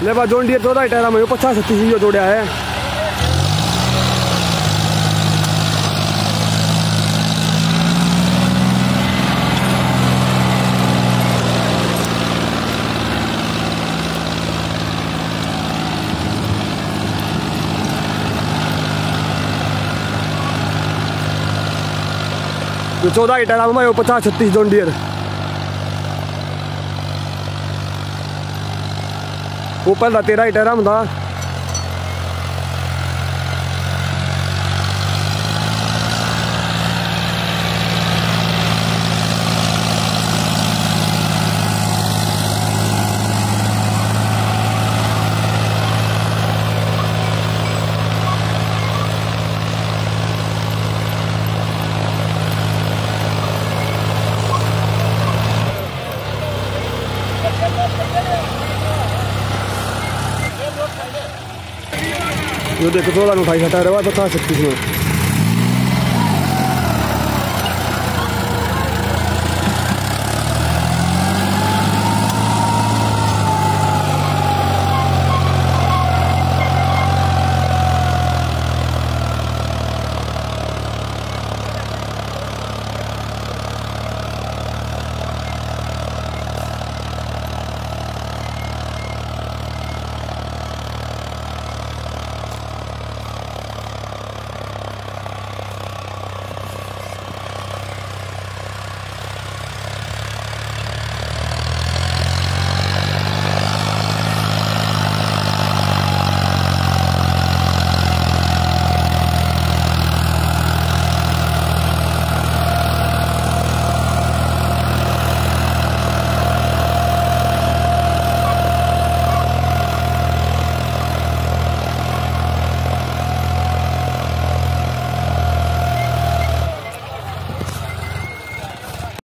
ले बा John Deere 14 tyre में 50-36 जोड़िया है। जो 14 टायर में 50-36 जोन डियर वो पहला 13 टायर में था। ये देखो 14 में 28 टायर है 50-36 में।